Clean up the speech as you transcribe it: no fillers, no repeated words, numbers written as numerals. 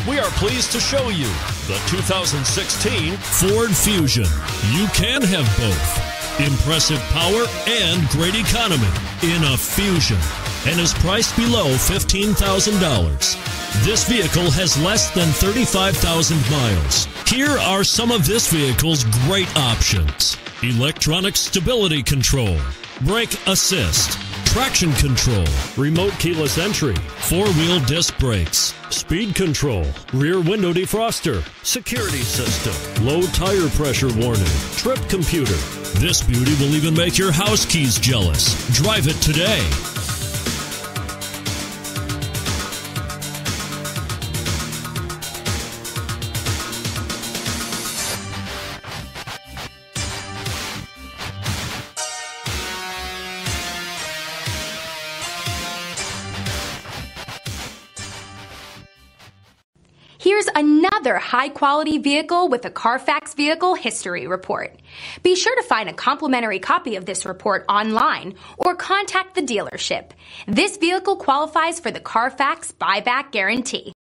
We are pleased to show you the 2016 Ford Fusion. You can have both. Impressive power and great economy in a Fusion, and is priced below $15,000. This vehicle has less than 35,000 miles. Here are some of this vehicle's great options: electronic stability control, brake assist, traction control, remote keyless entry, four-wheel disc brakes, speed control, rear window defroster, security system, low tire pressure warning, trip computer. This beauty will even make your house keys jealous. Drive it today. Here's another high-quality vehicle with a Carfax Vehicle History Report. Be sure to find a complimentary copy of this report online or contact the dealership. This vehicle qualifies for the Carfax Buyback Guarantee.